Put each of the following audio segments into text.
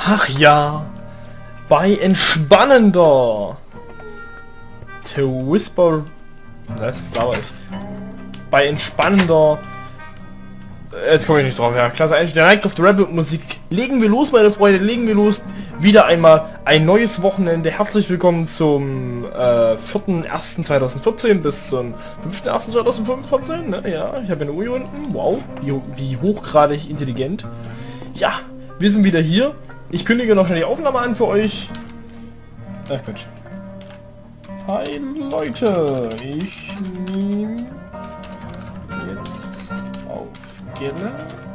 Ach ja, bei entspannender Whisper... Das lauert ich. Bei entspannender... Jetzt komme ich nicht drauf, ja. Klasse Einstieg der Night of the Rebel Musik. Legen wir los, meine Freunde, legen wir los. Wieder einmal ein neues Wochenende. Herzlich willkommen zum 4.1.2014 bis zum 5.1.2015. Ne? Ja, ich habe eine Uhr hier unten. Wow, wie hochgradig intelligent. Ja, wir sind wieder hier. Ich kündige noch schnell die Aufnahme an für euch. Ach Mensch. Hi Leute, ich nehme jetzt auf Gelle.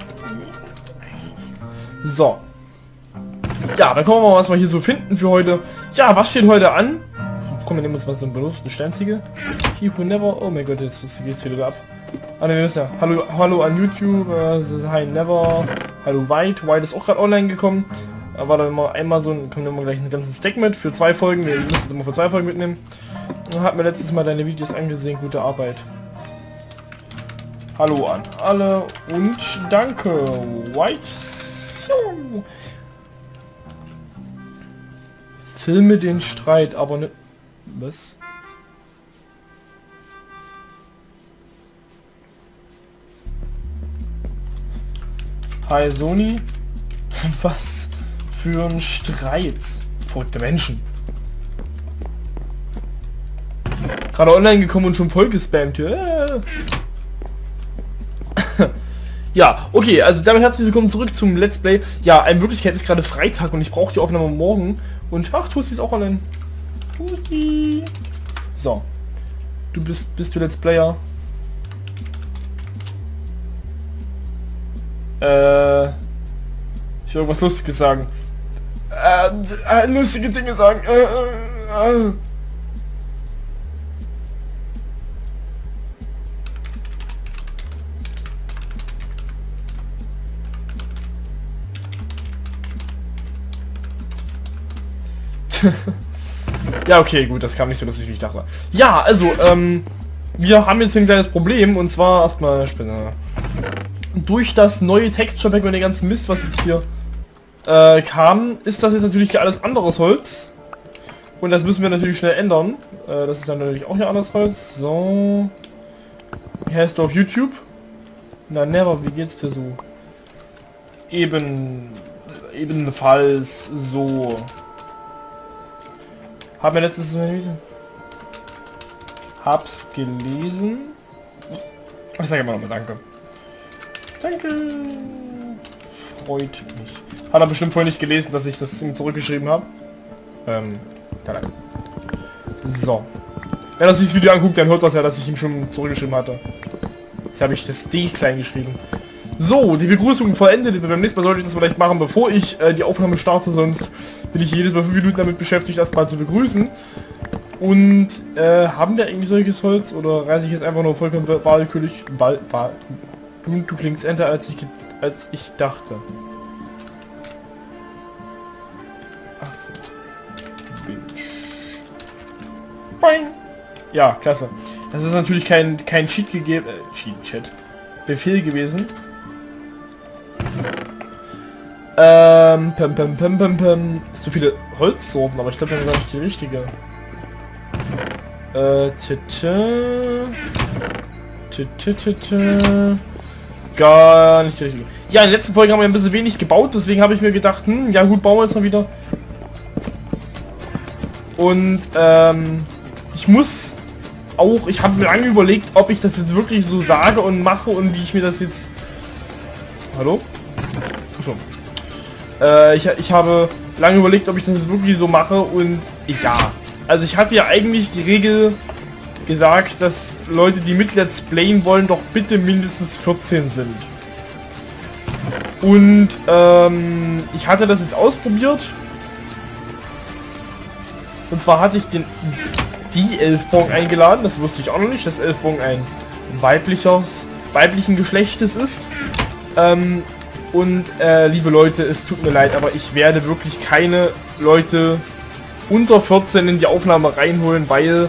So. Ja, dann gucken wir mal, was wir hier so finden für heute. Ja, was steht heute an? Komm, wir nehmen uns mal so einen benutzten Sternsiegel. He who never... Oh mein Gott, jetzt geht's wieder ab. Ah, ne, wir wissen ja. Hallo an YouTube. Hi Never. Hallo White. White ist auch gerade online gekommen. Da war dann immer einmal so ein... Kommt immer gleich einen ganzen Stack mit für 2 Folgen. Wir müssen es immer für 2 Folgen mitnehmen. Und hat mir letztes Mal deine Videos angesehen. Gute Arbeit. Hallo an alle und danke, White. So. Filme den Streit, aber ne... Was? Hi Sony. Was für ein Streit. Verrückte Menschen. Gerade online gekommen und schon voll gespammt. Ja, okay, also damit herzlich willkommen zurück zum Let's Play. Ja, in Wirklichkeit ist gerade Freitag und ich brauche die Aufnahme morgen. Und ach, Tusti ist auch online. Tusti. So. Bist du Let's Player? Ich will irgendwas Lustiges sagen. Lustige Dinge sagen. Ja, okay, gut, das kam nicht so lustig, wie ich dachte. Ja, also, wir haben jetzt hier ein kleines Problem, und zwar erstmal Spinner. Durch das neue Texture Pack und den ganzen Mist, was jetzt hier kam, ist das jetzt natürlich hier alles anderes Holz. Und das müssen wir natürlich schnell ändern. Das ist dann natürlich auch hier anderes Holz. So. Wie heißt du auf YouTube? Na, Never, wie geht's dir so? Ebenfalls so. Haben wir letztes Mal gelesen? Hab's gelesen. Ich sage immer noch mal danke. Danke. Freut mich. Hat er bestimmt vorhin nicht gelesen, dass ich das ihm zurückgeschrieben habe. Keine Ahnung. So. Wenn er sich das Video anguckt, dann hört das ja, dass ich ihm schon zurückgeschrieben hatte. Jetzt habe ich das D klein geschrieben. So, die Begrüßung vollendet. Beim nächsten Mal sollte ich das vielleicht machen, bevor ich die Aufnahme starte, sonst bin ich jedes Mal 5 Minuten damit beschäftigt, erstmal zu begrüßen. Und haben wir irgendwie solches Holz oder reiße ich jetzt einfach nur vollkommen wahlkürlich? Du klingst älter als ich dachte. 18. Boing. Ja, klasse. Das ist natürlich kein Cheat gegeben. Cheat-Chat. Befehl gewesen. So viele Holzsorten, aber ich glaube, das war nicht die richtige. Gar nicht die richtige. Ja, in den letzten Folgen haben wir ein bisschen wenig gebaut, deswegen habe ich mir gedacht, ja gut, bauen wir jetzt mal wieder. Und ich habe mir lange überlegt, ob ich das jetzt wirklich so sage und mache und wie ich mir das jetzt... Hallo? Schon. Ich habe lange überlegt, ob ich das jetzt wirklich so mache und ja. Also ich hatte ja eigentlich die Regel gesagt, dass Leute, die mit Let's Playen wollen, doch bitte mindestens 14 sind. Und ich hatte das jetzt ausprobiert. Und zwar hatte ich die Elfbong eingeladen, das wusste ich auch noch nicht, dass Elfbong ein weiblichen Geschlechtes ist. Und liebe Leute, es tut mir leid, aber ich werde wirklich keine Leute unter 14 in die Aufnahme reinholen, weil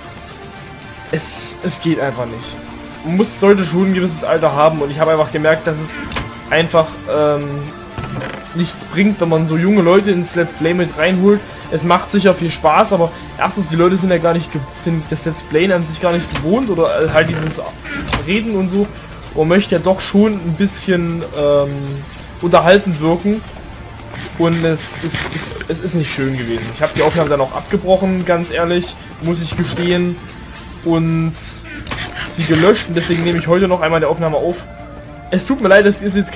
es geht einfach nicht. Man sollte schon ein gewisses Alter haben und ich habe einfach gemerkt, dass es einfach nichts bringt, wenn man so junge Leute ins Let's Play mit reinholt. Es macht sicher viel Spaß, aber erstens, die Leute sind ja gar nicht, sind das Let's Play an sich gar nicht gewohnt oder halt dieses Reden und so. Und möchte ja doch schon ein bisschen unterhaltend wirken. Und es ist nicht schön gewesen. Ich habe die Aufnahme dann auch abgebrochen, ganz ehrlich, muss ich gestehen. Und sie gelöscht und deswegen nehme ich heute noch einmal die Aufnahme auf. Es tut mir leid, das ist jetzt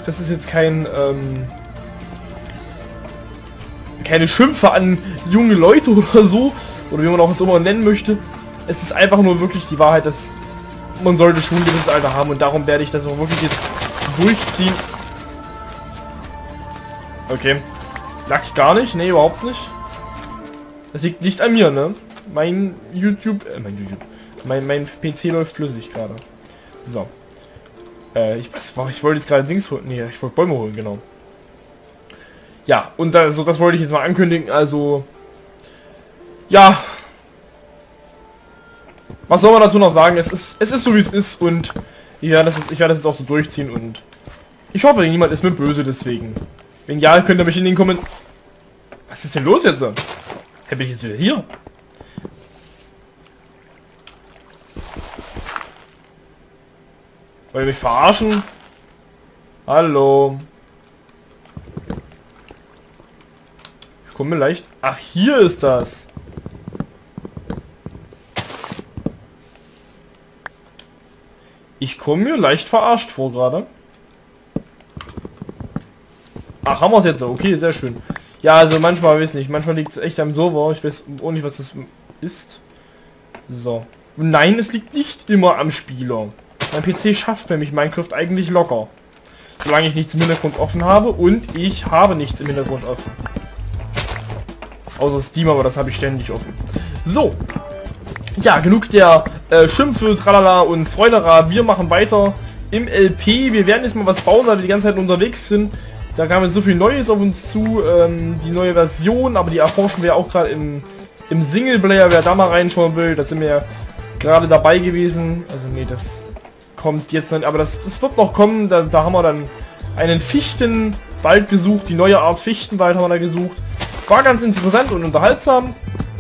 keine Schimpfe an junge Leute oder so, oder wie man auch es immer nennen möchte. Es ist einfach nur wirklich die Wahrheit, dass man sollte schon ein gewisses Alter haben und darum werde ich das auch wirklich jetzt durchziehen. Okay. Lag ich gar nicht? Ne, überhaupt nicht. Das liegt nicht an mir, ne? Mein PC läuft flüssig gerade. So. Ich wollte jetzt gerade Dings holen. Ne, ich wollte Bäume holen, genau. Ja, und das wollte ich jetzt mal ankündigen, also... Ja. Was soll man dazu noch sagen? Es ist so wie es ist und ich werde das jetzt auch so durchziehen und ich hoffe, niemand ist mir böse deswegen. Wenn ja, könnt ihr mich in den Kommentaren... Was ist denn los jetzt? Bin ich jetzt wieder hier? Wollt ihr mich verarschen? Hallo? Ich komme mir leicht... Ach, hier ist das. Ich komme mir leicht verarscht vor gerade. Ach, haben wir es jetzt? Okay, sehr schön. Ja, also manchmal, weiß nicht, manchmal liegt es echt am Server. Ich weiß auch nicht, was das ist. So. Nein, es liegt nicht immer am Spieler. Mein PC schafft nämlich Minecraft eigentlich locker. Solange ich nichts im Hintergrund offen habe und ich habe nichts im Hintergrund offen. Außer Steam, aber das habe ich ständig offen. So. Ja, genug der Schimpfe, Tralala und Freudera. Wir machen weiter im LP. Wir werden jetzt mal was bauen, weil wir die ganze Zeit unterwegs sind. Da kam jetzt so viel Neues auf uns zu. Die neue Version, aber die erforschen wir auch gerade im Singleplayer. Wer da mal reinschauen will, da sind wir ja gerade dabei gewesen. Also nee, das kommt jetzt nicht, aber das wird noch kommen. Da haben wir dann einen Fichtenwald gesucht. Die neue Art Fichtenwald haben wir da gesucht. War ganz interessant und unterhaltsam.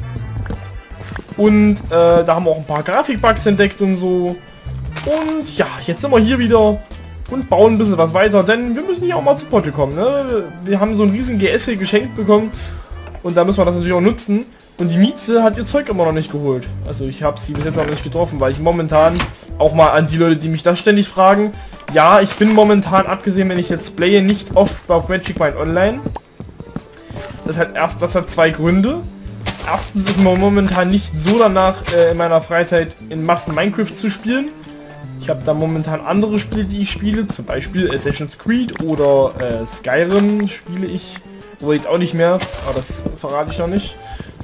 Und da haben wir auch ein paar Grafikbugs entdeckt und so. Und ja, jetzt sind wir hier wieder und bauen ein bisschen was weiter, denn wir müssen hier auch mal zu Potte kommen. Ne? Wir haben so ein riesen GS hier geschenkt bekommen und da müssen wir das natürlich auch nutzen. Und die Mieze hat ihr Zeug immer noch nicht geholt. Also ich habe sie bis jetzt noch nicht getroffen, weil ich momentan auch mal an die Leute, die mich das ständig fragen. Ja, ich bin momentan, abgesehen wenn ich jetzt playe, nicht oft auf Magic Mind Online. Das hat zwei Gründe. Erstens ist mir momentan nicht so danach, in meiner Freizeit in Massen Minecraft zu spielen. Ich habe da momentan andere Spiele, die ich spiele, zum Beispiel Assassin's Creed oder Skyrim spiele ich, wo jetzt auch nicht mehr, aber das verrate ich noch nicht.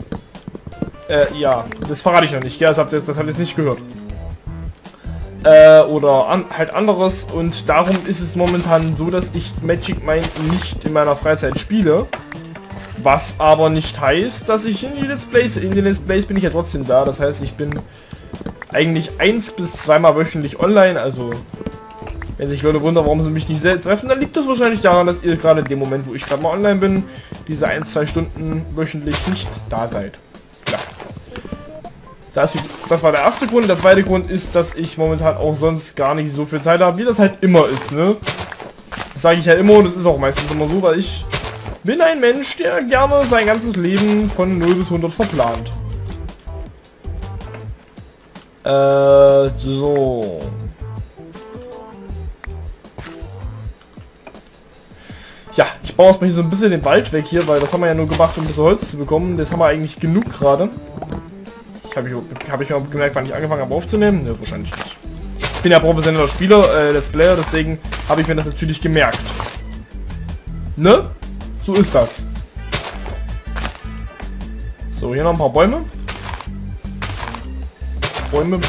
Ja, das verrate ich noch nicht, ja, das habt ihr jetzt nicht gehört. Oder halt anderes und darum ist es momentan so, dass ich Magic Mind nicht in meiner Freizeit spiele. Was aber nicht heißt, dass ich in den Let's Plays bin ich ja trotzdem da. Das heißt, ich bin eigentlich 1 bis 2 Mal wöchentlich online. Also, wenn sich Leute wundern, warum sie mich nicht treffen, dann liegt das wahrscheinlich daran, dass ihr gerade in dem Moment, wo ich gerade mal online bin, diese 1-2 Stunden wöchentlich nicht da seid. Ja. Das war der erste Grund. Der zweite Grund ist, dass ich momentan auch sonst gar nicht so viel Zeit habe, wie das halt immer ist, ne? Das sage ich ja immer und das ist auch meistens immer so, weil ich bin ein Mensch, der gerne sein ganzes Leben von 0 bis 100 verplant. So. Ja, ich baue erstmal hier so ein bisschen den Wald weg hier, weil das haben wir ja nur gemacht, um ein bisschen Holz zu bekommen. Das haben wir eigentlich genug gerade. Hab ich mal gemerkt, wann ich angefangen habe aufzunehmen? Ne, wahrscheinlich nicht. Ich bin ja professioneller Spieler, Let's Player, deswegen habe ich mir das natürlich gemerkt. Ne? So ist das. So, hier noch ein paar Bäume. Bäume.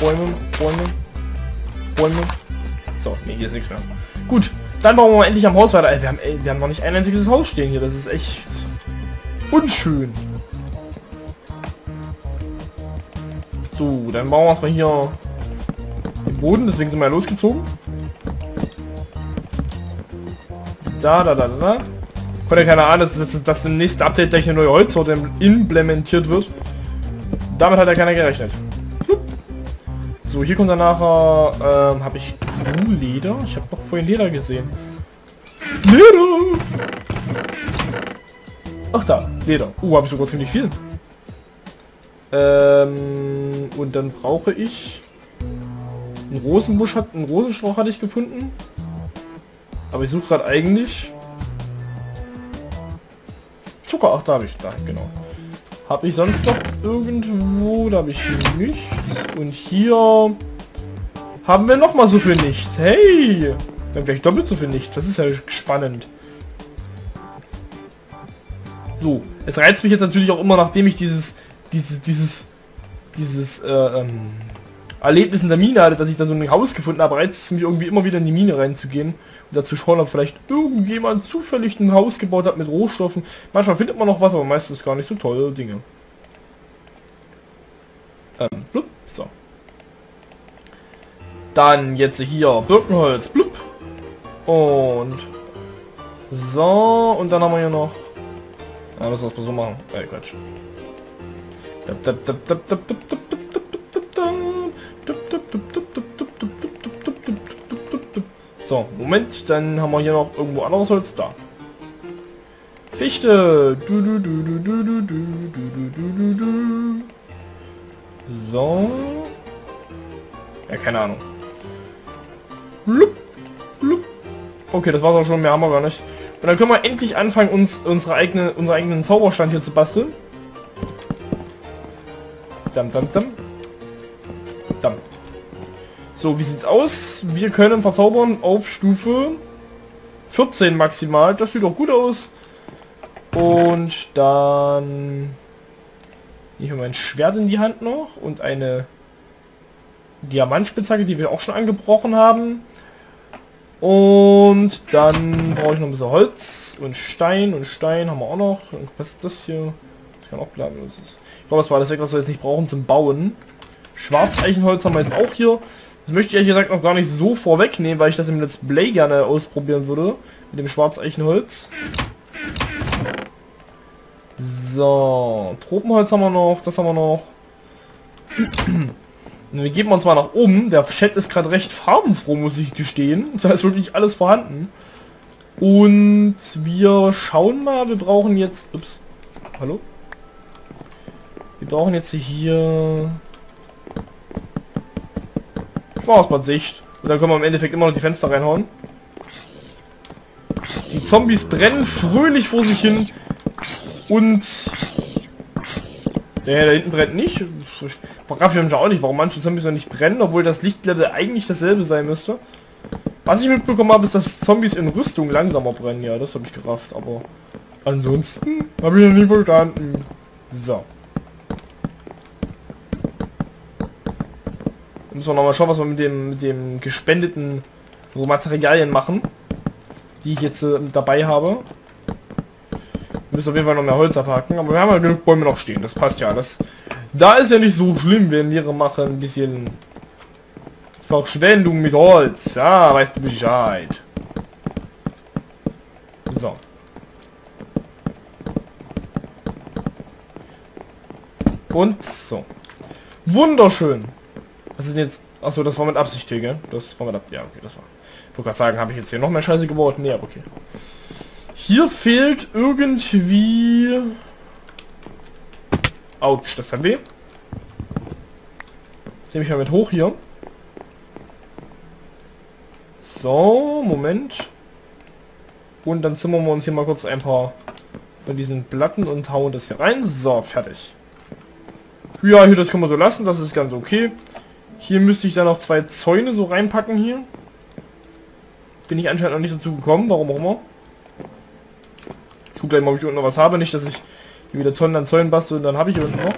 So, nee, hier ist nichts mehr. Gut, dann bauen wir mal endlich am Haus weiter. Wir haben noch nicht ein einziges Haus stehen hier. Das ist echt unschön. So, dann bauen wir erstmal hier den Boden. Deswegen sind wir ja losgezogen. Da. Konnte ja keiner ahnen, dass im nächsten Update gleich eine neue Holzsorte implementiert wird. Damit hat ja keiner gerechnet. So, hier kommt dann nachher, habe ich Leder? Ich habe doch vorhin Leder gesehen. Leder! Ach da, Leder. Habe ich sogar ziemlich viel. Und dann brauche ich... Einen Rosenbusch einen Rosenstrauch hatte ich gefunden. Aber ich suche gerade eigentlich... Zucker, ach da habe ich, da, genau. Habe ich sonst noch irgendwo? Da habe ich nichts. Und hier haben wir noch mal so viel nichts. Hey! Wir haben gleich doppelt so viel nichts. Das ist ja spannend. So, es reizt mich jetzt natürlich auch immer, nachdem ich dieses Erlebnis in der Mine hatte, dass ich da so ein Haus gefunden habe, reizt es mich irgendwie immer wieder in die Mine reinzugehen und dazu schauen, ob vielleicht irgendjemand zufällig ein Haus gebaut hat mit Rohstoffen. Manchmal findet man noch was, aber meistens gar nicht so tolle Dinge. Blub, so. Dann jetzt hier Birkenholz, blub. Und so, und dann haben wir hier noch... Ja, müssen wir das mal so machen. Quatsch. So, Moment, dann haben wir hier noch irgendwo anderes Holz da. Fichte. So. Ja, keine Ahnung. Okay, das war's auch schon, mehr haben wir gar nicht. Und dann können wir endlich anfangen, unseren eigenen Zauberstand hier zu basteln. So, wie sieht's aus? Wir können verzaubern auf Stufe 14 maximal. Das sieht doch gut aus. Und dann nehme ich mein Schwert in die Hand noch und eine Diamantspitzhacke, die wir auch schon angebrochen haben. Und dann brauche ich noch ein bisschen Holz und Stein. Und Stein haben wir auch noch. Was ist das hier? Das kann auch bleiben. Ich glaube, das war alles weg, was wir jetzt nicht brauchen zum Bauen. Schwarzeichenholz haben wir jetzt auch hier. Das möchte ich ehrlich gesagt noch gar nicht so vorwegnehmen, weil ich das im Let's Play gerne ausprobieren würde. Mit dem Schwarzeichenholz. So, Tropenholz haben wir noch. Das haben wir noch. Wir geben uns mal nach oben. Der Chat ist gerade recht farbenfroh, muss ich gestehen. Da ist wirklich alles vorhanden. Und wir schauen mal. Wir brauchen jetzt... Ups. Hallo? Wir brauchen jetzt hier... Schwarzbad-Sicht. Und dann können wir im Endeffekt immer noch die Fenster reinhauen. Die Zombies brennen fröhlich vor sich hin. Und... Der da hinten brennt nicht. Raff ich mich auch nicht, warum manche Zombies noch nicht brennen, obwohl das Lichtlevel eigentlich dasselbe sein müsste. Was ich mitbekommen habe, ist, dass Zombies in Rüstung langsamer brennen. Ja, das habe ich gerafft, aber ansonsten habe ich noch nie verstanden. So. Müssen wir nochmal schauen, was wir mit dem gespendeten Materialien machen, die ich jetzt dabei habe. Wir müssen auf jeden Fall noch mehr Holz abhaken, aber wir haben ja genug Bäume noch stehen, das passt ja. Da ist ja nicht so schlimm, wenn wir machen ein bisschen Verschwendung mit Holz. Ja, weißt du Bescheid. So. Und so. Wunderschön. Was ist denn jetzt... Achso, das war mit Absicht hier, gell? Das war mit Absicht. Ja, okay, das war... Ich wollte gerade sagen, habe ich jetzt hier noch mehr Scheiße gebaut? Nee, aber okay. Hier fehlt irgendwie... Autsch, das hat weh. Jetzt nehme ich mal mit hoch hier. So, Moment. Und dann zimmern wir uns hier mal kurz ein paar von diesen Platten und hauen das hier rein. So, fertig. Ja, hier, das können wir so lassen, das ist ganz okay. Hier müsste ich dann noch 2 Zäune so reinpacken hier. Bin ich anscheinend noch nicht dazu gekommen, warum auch immer. Ich gucke gleich mal, ob ich unten noch was habe, nicht, dass ich hier wieder Tonnen an Zäunen bastel und dann habe ich hier unten noch.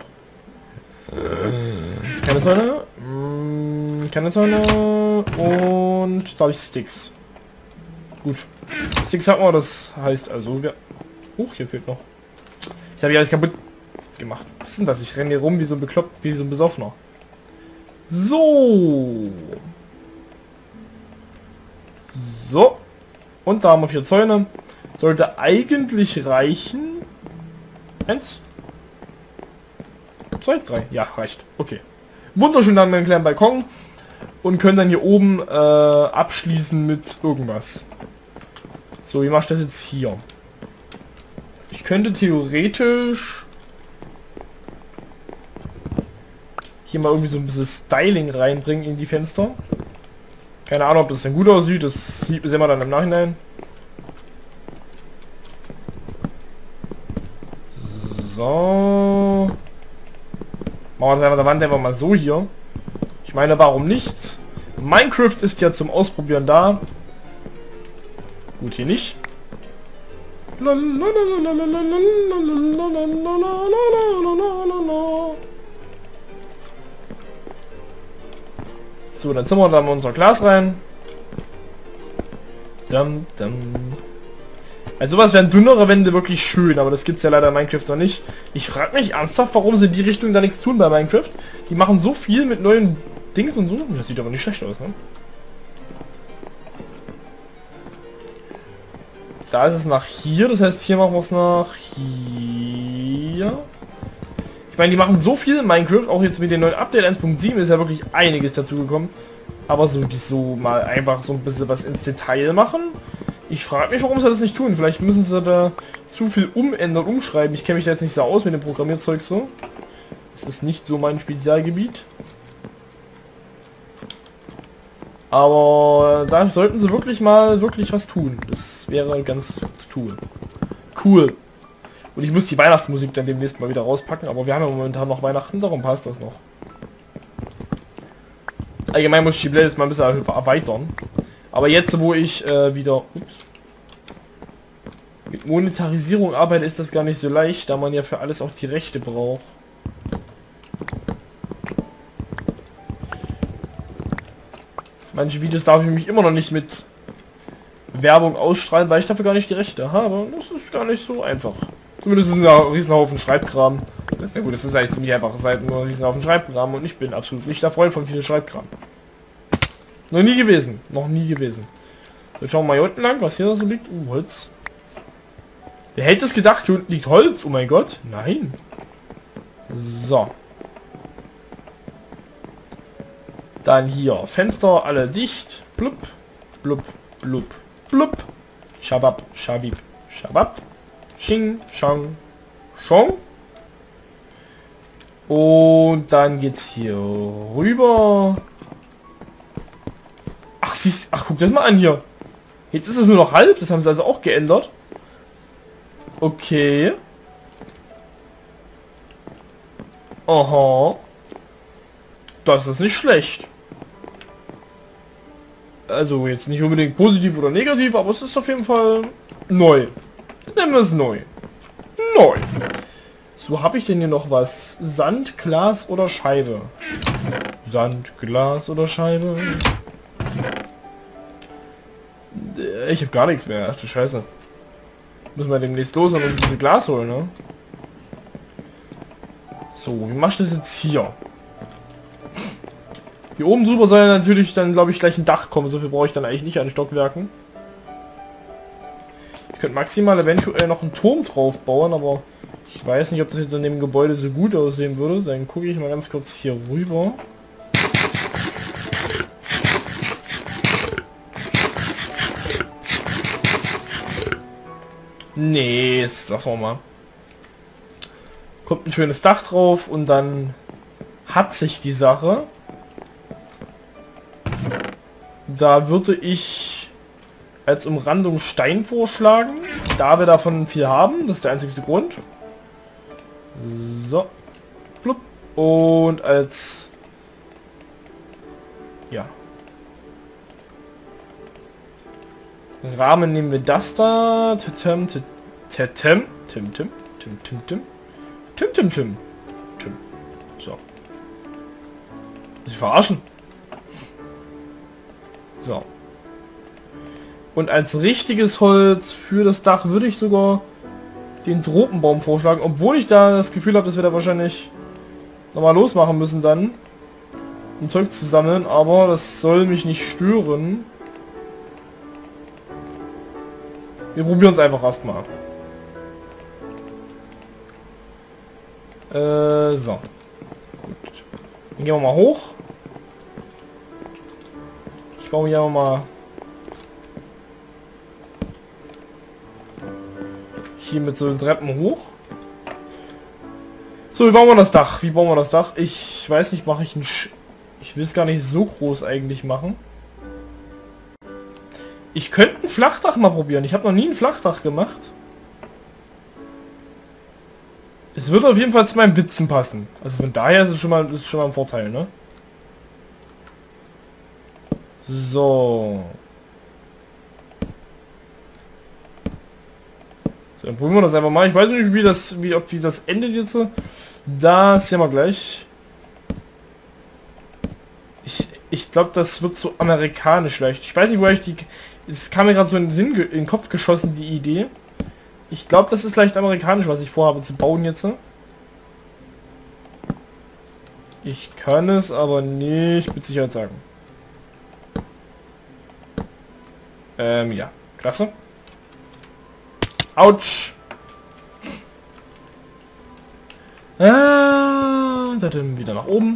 Keine Zäune. Keine Zäune. Und da habe ich Sticks. Gut. Sticks hat man, das heißt also wir... hier fehlt noch. Ich habe hier alles kaputt gemacht. Was ist denn das? Ich renne hier rum wie so ein bekloppt, wie so ein Besoffener. So. So. Und da haben wir 4 Zäune. Sollte eigentlich reichen. 1, 2, 3. Ja, reicht. Okay. Wunderschön, dann meinen kleinen Balkon. Und können dann hier oben abschließen mit irgendwas. So, wie mache ich das jetzt hier? Ich könnte theoretisch hier mal irgendwie so ein bisschen Styling reinbringen in die Fenster. Keine Ahnung, ob das dann gut aussieht. Das sehen wir dann im Nachhinein. So. Machen wir das einfach der Wand einfach mal so hier. Ich meine, warum nicht? Minecraft ist ja zum Ausprobieren da. Gut, hier nicht. So, dann zimmern wir da mal unser Glas rein. Also sowas wären dünnere Wände wirklich schön, aber das gibt es ja leider in Minecraft noch nicht. Ich frage mich ernsthaft, warum sie in die Richtung da nichts tun bei Minecraft. Die machen so viel mit neuen Dings und so. Das sieht aber nicht schlecht aus, ne? Da ist es nach hier, das heißt hier machen wir es nach hier. Ich meine, die machen so viel in Minecraft, auch jetzt mit dem neuen Update 1.7 ist ja wirklich einiges dazu gekommen. Aber so, die so mal einfach so ein bisschen was ins Detail machen. Ich frage mich, warum sie das nicht tun. Vielleicht müssen sie da zu viel umändern, umschreiben. Ich kenne mich da jetzt nicht so aus mit dem Programmierzeug so. Das ist nicht so mein Spezialgebiet. Aber da sollten sie wirklich mal was tun. Das wäre ganz cool. Cool. Und ich muss die Weihnachtsmusik dann demnächst mal wieder rauspacken, aber wir haben ja momentan noch Weihnachten, darum passt das noch. Allgemein muss ich die Playlist mal ein bisschen erweitern. Aber jetzt, wo ich wieder mit Monetarisierung arbeite, ist das gar nicht so leicht, da man ja für alles auch die Rechte braucht. Manche Videos darf ich mich immer noch nicht mit Werbung ausstrahlen, weil ich dafür gar nicht die Rechte habe. Das ist gar nicht so einfach. Zumindest ist es ein Riesenhaufen Schreibkram. Das ist ja gut, das ist eigentlich ziemlich einfache Seiten, nur ein Riesenhaufen Schreibkram und ich bin absolut nicht der Freund von viel Schreibkram. Noch nie gewesen. Noch nie gewesen. Jetzt schauen wir mal hier unten lang, was hier so liegt. Holz. Wer hätte es gedacht, hier unten liegt Holz? Oh mein Gott. Nein. So. Dann hier. Fenster alle dicht. Blub. Blub. Blub. Blub. Schabab. Schabib. Schabab. Sching. Schang. Schong. Und dann geht's hier rüber. Ach, siehst, ach, guck das mal an hier. Jetzt ist es nur noch halb. Das haben sie also auch geändert. Okay. Aha. Das ist nicht schlecht. Also jetzt nicht unbedingt positiv oder negativ, aber es ist auf jeden Fall neu. Nennen wir es neu. Neu. So, habe ich denn hier noch was? Sand, Glas oder Scheibe? Sand, Glas oder Scheibe? Ich habe gar nichts mehr. Ach du Scheiße. Müssen wir demnächst los und uns diese Glas holen, ne? So, wie machst du das jetzt hier? Hier oben drüber soll ja natürlich dann, glaube ich, gleich ein Dach kommen. So viel brauche ich dann eigentlich nicht an Stockwerken. Ich könnte maximal eventuell noch einen Turm drauf bauen, aber ich weiß nicht, ob das jetzt in dem Gebäude so gut aussehen würde. Dann gucke ich mal ganz kurz hier rüber. Nee, das lassen wir mal. Kommt ein schönes Dach drauf und dann hat sich die Sache. Da würde ich als Umrandung Stein vorschlagen, da wir davon viel haben. Das ist der einzigste Grund. So. Plupp. Und als... Ja. Rahmen nehmen wir das da. Tim. So. Sie verarschen. So. Und als richtiges Holz für das Dach würde ich sogar den Tropenbaum vorschlagen, obwohl ich da das Gefühl habe, dass wir da wahrscheinlich nochmal losmachen müssen dann, um Zeug zu sammeln, aber das soll mich nicht stören. Wir probieren es einfach erstmal. So. Gut. Dann gehen wir mal hoch. Ich baue hier mal hier mit so den Treppen hoch. So, wie bauen wir das Dach? Wie bauen wir das Dach? Ich weiß nicht, mache ich ein... Ich will es gar nicht so groß eigentlich machen. Ich könnte ein Flachdach mal probieren. Ich habe noch nie ein Flachdach gemacht. Es würde auf jeden Fall zu meinem Witzen passen. Also von daher ist es schon mal ein Vorteil, ne? So. So, dann probieren wir das einfach mal. Ich weiß nicht, ob die das endet jetzt. Das sehen wir gleich. Ich glaube, das wird so amerikanisch leicht. Ich weiß nicht, woher ich die... Es kam mir gerade so in den Kopf geschossen, die Idee. Ich glaube, das ist leicht amerikanisch, was ich vorhabe zu bauen jetzt. Ich kann es aber nicht mit Sicherheit sagen. Ja. Klasse. Autsch. Dann wieder nach oben.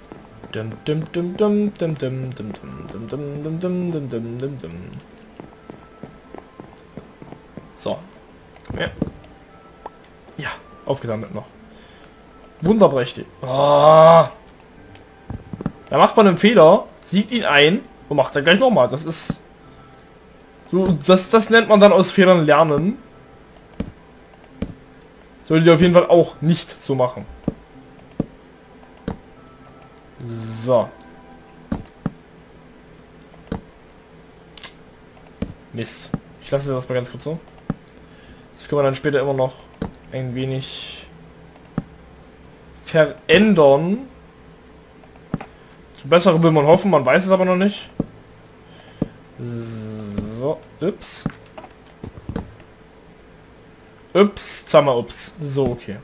So. Ja. Ja, aufgesammelt noch. Wunderprächtig. Oh. Da macht man einen Fehler, sieht ihn ein und macht dann gleich nochmal. Das ist... So, das nennt man dann aus Fehlern lernen. Solltet ihr auf jeden Fall auch nicht so machen. So. Mist. Ich lasse das mal ganz kurz so. Das können wir dann später immer noch ein wenig verändern. Zu bessere will man hoffen, man weiß es aber noch nicht. So, ups. Ups, ups. So, okay.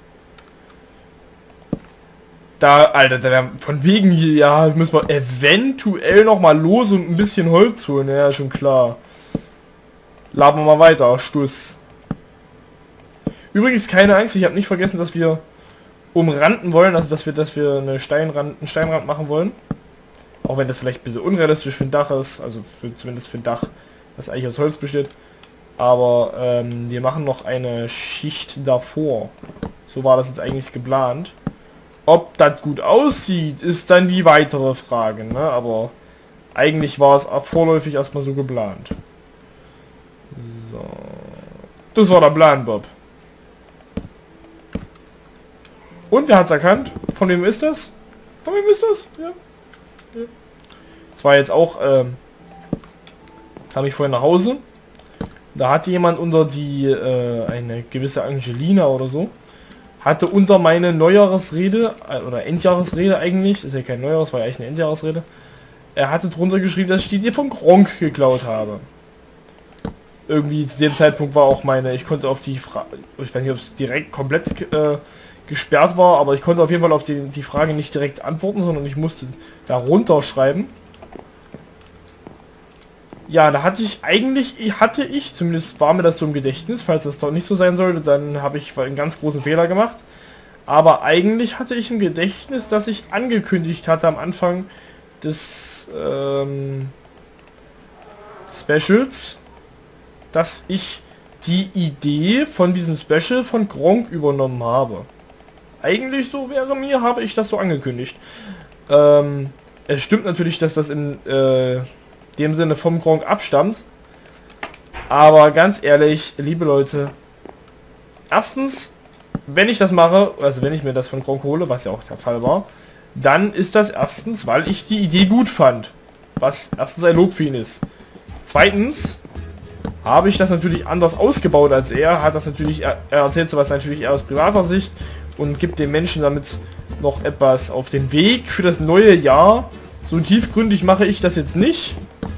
Da, Alter, da wär von wegen hier, ja, müssen wir eventuell noch mal los und ein bisschen Holz holen. Ja, schon klar. Laden wir mal weiter. Stuss. Übrigens, keine Angst, ich habe nicht vergessen, dass wir umranden wollen, also dass wir einen Steinrand machen wollen. Auch wenn das vielleicht ein bisschen unrealistisch für ein Dach ist, also zumindest für ein Dach, das eigentlich aus Holz besteht. Aber wir machen noch eine Schicht davor. So war das jetzt eigentlich geplant. Ob das gut aussieht, ist dann die weitere Frage, ne? Aber eigentlich war es vorläufig erstmal so geplant. So. Das war der Plan, Bob. Und wer hat's erkannt? Von wem ist das? Von wem ist das? Ja. Ja. Das war jetzt auch, kam ich vorhin nach Hause. Da hatte jemand unter die, eine gewisse Angelina oder so, hatte unter meine Neujahresrede, oder Endjahresrede eigentlich, ist ja kein Neujahres, war ja eigentlich eine Endjahresrede, er hatte drunter geschrieben, dass ich die von Gronkh geklaut habe. Irgendwie zu dem Zeitpunkt war auch meine, ich konnte auf die Frage, ich weiß nicht, ob es direkt komplett gesperrt war, aber ich konnte auf jeden Fall auf die Frage nicht direkt antworten, sondern ich musste darunter schreiben. Ja, da hatte ich, zumindest war mir das so im Gedächtnis, falls das doch nicht so sein sollte, dann habe ich einen ganz großen Fehler gemacht. Aber eigentlich hatte ich im Gedächtnis, dass ich angekündigt hatte am Anfang des Specials, dass ich die Idee von diesem Special von Gronkh übernommen habe. Eigentlich so wäre mir, habe ich das so angekündigt. Es stimmt natürlich, dass das in dem Sinne vom Gronkh abstammt. Aber ganz ehrlich, liebe Leute, erstens, wenn ich das mache, also wenn ich mir das von Gronkh hole, was ja auch der Fall war, dann ist das erstens, weil ich die Idee gut fand. Was erstens ein Lob für ihn ist. Zweitens habe ich das natürlich anders ausgebaut als er, hat das natürlich, er erzählt sowas natürlich eher aus privater Sicht und gibt den Menschen damit noch etwas auf den Weg für das neue Jahr. So tiefgründig mache ich das jetzt nicht.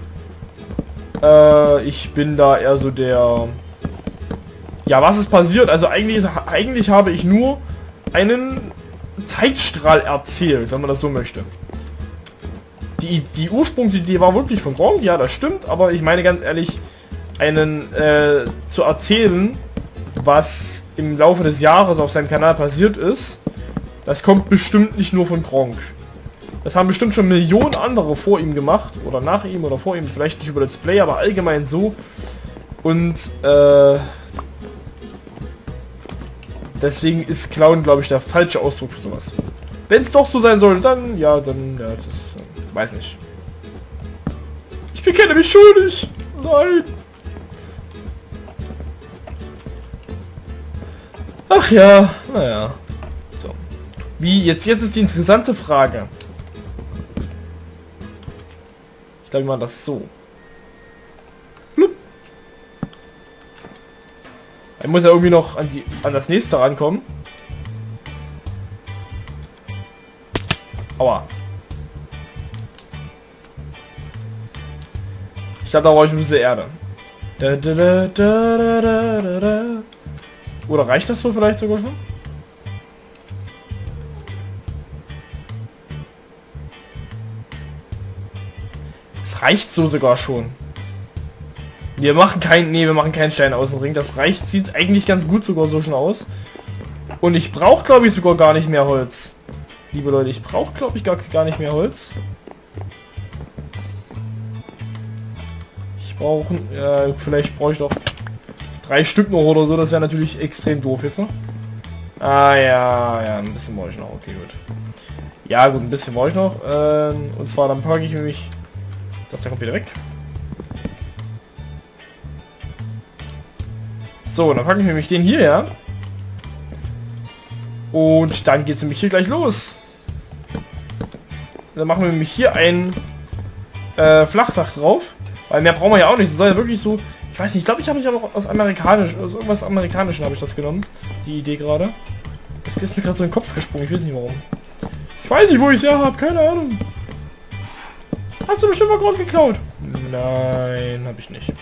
Ich bin da eher so der... Ja, was ist passiert? Also eigentlich habe ich nur einen Zeitstrahl erzählt, wenn man das so möchte. Die Ursprungsidee war wirklich von Gronkh, ja, das stimmt, aber ich meine ganz ehrlich, einen zu erzählen, was im Laufe des Jahres auf seinem Kanal passiert ist, das kommt bestimmt nicht nur von Gronkh. Das haben bestimmt schon Millionen andere vor ihm gemacht, oder nach ihm, oder vor ihm, vielleicht nicht über Let's Play, aber allgemein so. Und deswegen ist Clown, glaube ich, der falsche Ausdruck für sowas. Wenn es doch so sein soll, dann, ja, das weiß nicht. Ich bekenne mich schuldig. Nein. Ach ja, naja. So. Wie, jetzt ist die interessante Frage. Ich glaube, wir machen das so. Blub. Ich muss ja irgendwie noch an das nächste rankommen. Aua. Ich glaube, da brauche ich ein bisschen Erde. Oder reicht das so vielleicht sogar schon? Es reicht so sogar schon. Wir machen keinen Stein Außenring. Das reicht, sieht eigentlich ganz gut sogar so schon aus. Und ich brauche, glaube ich, sogar gar nicht mehr Holz. Liebe Leute, ich brauche, glaube ich, gar nicht mehr Holz. Ich brauche, vielleicht brauche ich doch 3 Stück noch oder so. Das wäre natürlich extrem doof jetzt. Ne? Ah ja, ein bisschen brauche ich noch. Okay, gut. Ja gut, ein bisschen brauche ich noch. Und zwar dann packe ich nämlich... Das da kommt wieder weg. So, dann packe ich nämlich den hier, ja. Und dann geht es nämlich hier gleich los. Dann machen wir nämlich hier ein Flachdach drauf. Weil mehr brauchen wir ja auch nicht. Das soll ja wirklich so... Ich weiß nicht, ich glaube, ich habe mich aber auch aus irgendwas Amerikanischen habe ich das genommen. Die Idee gerade. Das ist mir gerade so in den Kopf gesprungen. Ich weiß nicht warum. Ich weiß nicht, wo ich es her habe. Keine Ahnung. Hast du bestimmt mal Grund geklaut? Nein, habe ich nicht.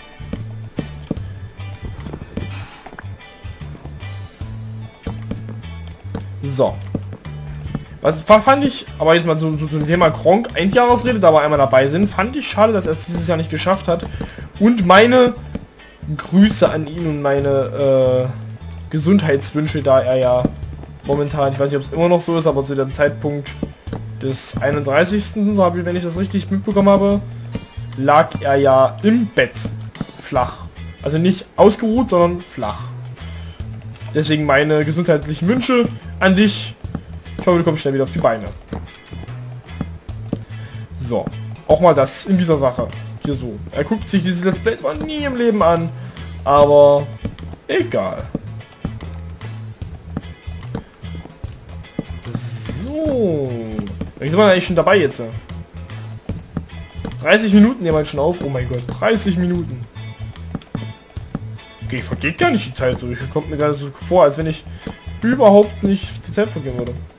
So. Was fand ich, aber jetzt mal so zum Thema Gronkh Endjahresrede, da wir einmal dabei sind, fand ich schade, dass er es dieses Jahr nicht geschafft hat. Und meine Grüße an ihn und meine Gesundheitswünsche, da er ja momentan, ich weiß nicht, ob es immer noch so ist, aber zu dem Zeitpunkt des 31. So habe ich, wenn ich das richtig mitbekommen habe, lag er ja im Bett. Flach. Also nicht ausgeruht, sondern flach. Deswegen meine gesundheitlichen Wünsche an dich. Ich hoffe, du kommst schnell wieder auf die Beine. So. Auch mal das in dieser Sache. Hier so. Er guckt sich dieses Let's Play zwar nie im Leben an, aber egal. So. Ich sind wir eigentlich schon dabei jetzt. 30 Minuten nehmen wir schon auf. Oh mein Gott, 30 Minuten. Okay, vergeht gar nicht die Zeit so. Ich kommt mir gerade so vor, als wenn ich überhaupt nicht die Zeit vergehen würde.